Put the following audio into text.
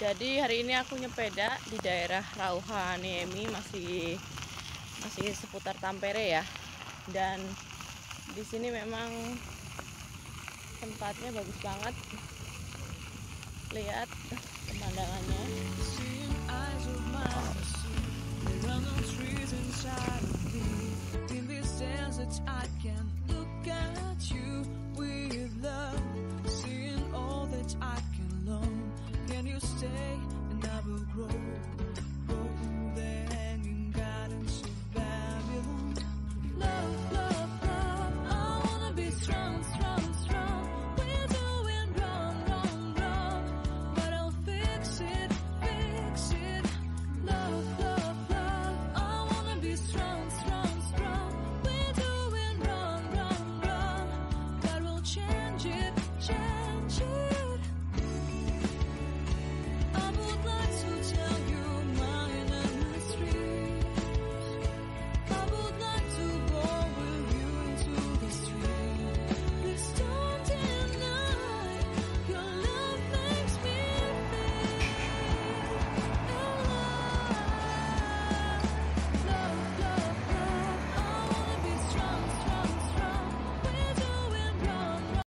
Jadi hari ini aku nyepeda di daerah Rauhaniemi, masih seputar Tampere ya. Dan di sini memang tempatnya bagus banget. Lihat pemandangannya. I can look at you with love.